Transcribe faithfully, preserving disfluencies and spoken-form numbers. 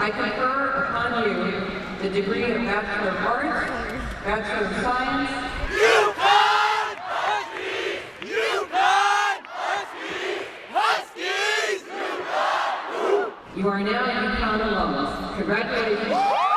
I confer upon you the degree of Bachelor of Arts, Bachelor of Science, UCONN Huskies! UCONN Huskies! Huskies! You are now UConn alums. Congratulations.